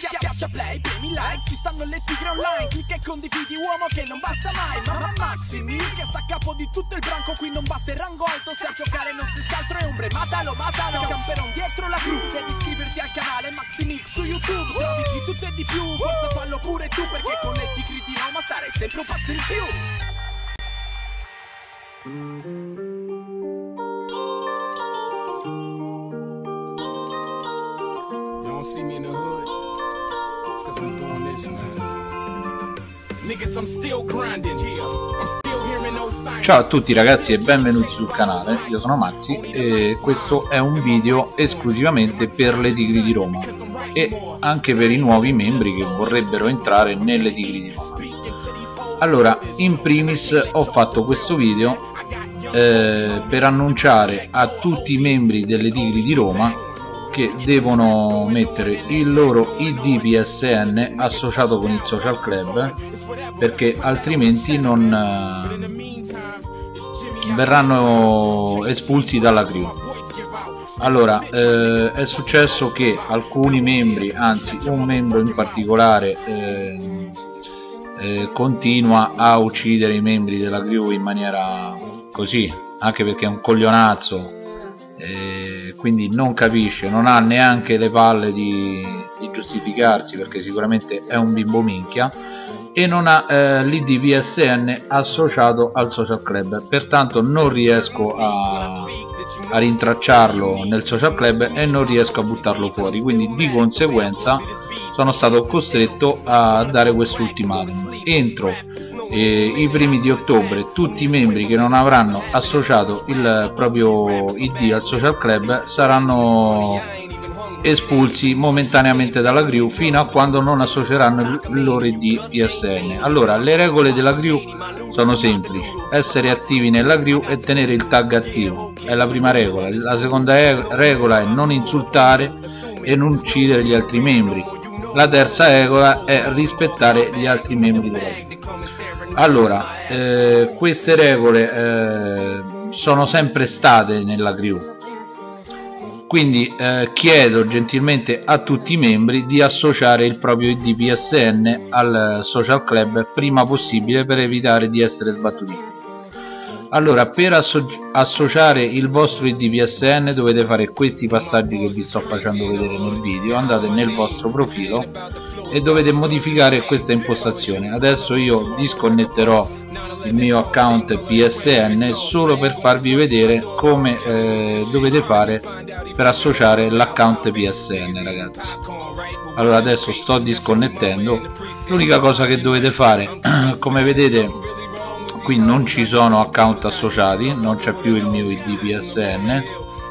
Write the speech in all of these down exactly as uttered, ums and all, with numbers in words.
Schiaccia play, premi like, ci stanno le tigre online. Clicca e condividi, uomo che non basta mai. Mamma Maximi, che sta a capo di tutto il branco. Qui non basta il rango alto, se a giocare non si scaltro e ombre. Matalo, matalo, camperon dietro la cru. Devi iscriverti al canale Maximix su YouTube. Trovi di tutto e di più, forza fallo pure tu. Perché con le tigre di Roma starei sempre un passo in più. Don't see me in the hood, it's cause I'm doing this, man. Niggas, I'm still grinding here. I'm still hearing those signs. Ciao a tutti ragazzi e benvenuti sul canale, io sono Maxi e questo è un video esclusivamente per le Tigri di Roma e anche per i nuovi membri che vorrebbero entrare nelle Tigri di Roma. Allora, in primis ho fatto questo video eh, per annunciare a tutti i membri delle Tigri di Roma che devono mettere il loro I D P S N associato con il social club, perché altrimenti non eh, verranno espulsi dalla crew. Allora eh, è successo che alcuni membri, anzi un membro in particolare eh, eh, continua a uccidere i membri della crew in maniera così, anche perché è un coglionazzo, eh, quindi non capisce, non ha neanche le palle di, di giustificarsi, perché sicuramente è un bimbo minchia, e non ha eh, l'I D P S N associato al social club, pertanto non riesco a, a rintracciarlo nel social club e non riesco a buttarlo fuori, quindi di conseguenza sono stato costretto a dare questo ultimatum. Entro eh, i primi di ottobre tutti i membri che non avranno associato il proprio I D al social club saranno espulsi momentaneamente dalla crew fino a quando non associeranno il loro I D P S N. Allora, le regole della crew sono semplici: essere attivi nella crew e tenere il tag attivo, è la prima regola. La seconda regola è non insultare e non uccidere gli altri membri. La terza regola è rispettare gli altri membri della crew. Allora, eh, queste regole eh, sono sempre state nella crew, quindi eh, chiedo gentilmente a tutti i membri di associare il proprio I D P S N al social club prima possibile per evitare di essere sbattuti fuori. Allora, per asso associare il vostro I D P S N dovete fare questi passaggi che vi sto facendo vedere nel video. Andate nel vostro profilo e dovete modificare questa impostazione. Adesso io disconnetterò il mio account P S N solo per farvi vedere come eh, dovete fare per associare l'account P S N, ragazzi. Allora, adesso sto disconnettendo. L'unica cosa che dovete fare, come vedete qui non ci sono account associati, non c'è più il mio I D P S N,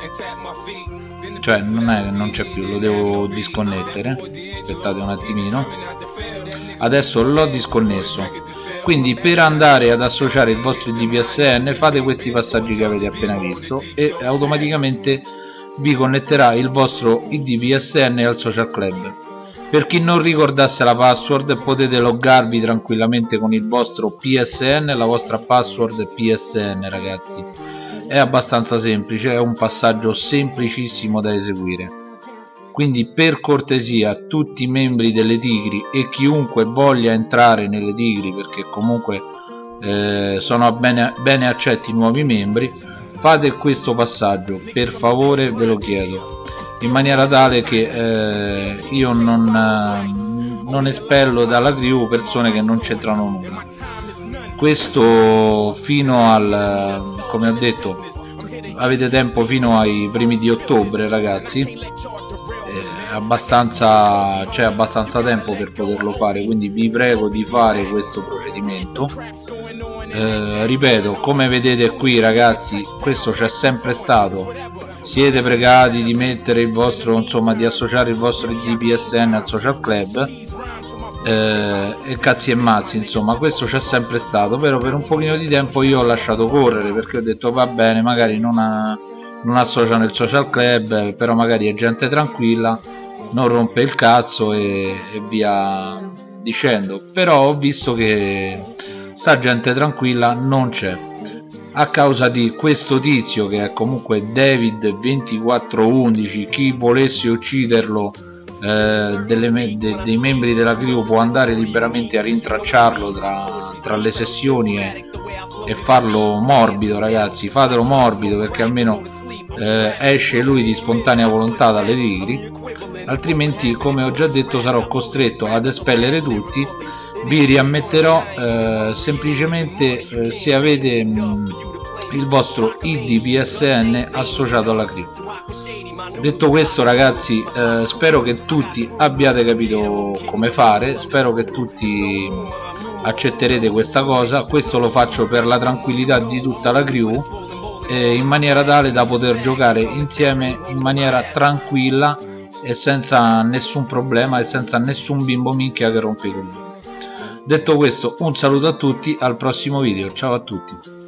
cioè non è che non c'è più, lo devo disconnettere. Aspettate un attimino, adesso l'ho disconnesso. Quindi per andare ad associare il vostro I D P S N fate questi passaggi che avete appena visto e automaticamente vi connetterà il vostro I D P S N al social club. Per chi non ricordasse la password, potete loggarvi tranquillamente con il vostro P S N, la vostra password P S N, ragazzi. È abbastanza semplice, è un passaggio semplicissimo da eseguire. Quindi per cortesia tutti i membri delle Tigri e chiunque voglia entrare nelle Tigri, perché comunque eh, sono bene, bene accetti nuovi membri, fate questo passaggio, per favore, ve lo chiedo, in maniera tale che eh, io non, eh, non espello dalla crew persone che non c'entrano nulla. Questo fino al, come ho detto, avete tempo fino ai primi di ottobre, ragazzi. Eh, abbastanza, c'è abbastanza tempo per poterlo fare, quindi vi prego di fare questo procedimento. Eh, ripeto, come vedete qui, ragazzi, questo c'è sempre stato. Siete pregati di mettere il vostro, insomma, di associare il vostro I D P S N al social club eh, e cazzi e mazzi, insomma, questo c'è sempre stato. Però per un pochino di tempo io ho lasciato correre, perché ho detto va bene, magari non, ha, non associano il social club, però magari è gente tranquilla, non rompe il cazzo e, e via dicendo. Però ho visto che sta gente tranquilla non c'è, a causa di questo tizio che è comunque David ventiquattro undici. Chi volesse ucciderlo eh, delle me de dei membri della crew può andare liberamente a rintracciarlo tra, tra le sessioni e, e farlo morbido, ragazzi, fatelo morbido, perché almeno eh, esce lui di spontanea volontà dalle tigri, altrimenti, come ho già detto, sarò costretto ad espellere tutti. Vi riammetterò eh, semplicemente eh, se avete mh, il vostro I D P S N associato alla crew. Detto questo, ragazzi, eh, spero che tutti abbiate capito come fare, spero che tutti accetterete questa cosa. Questo lo faccio per la tranquillità di tutta la crew, eh, in maniera tale da poter giocare insieme in maniera tranquilla e senza nessun problema e senza nessun bimbo minchia che rompe i coglioni. Detto questo, un saluto a tutti, al prossimo video, ciao a tutti.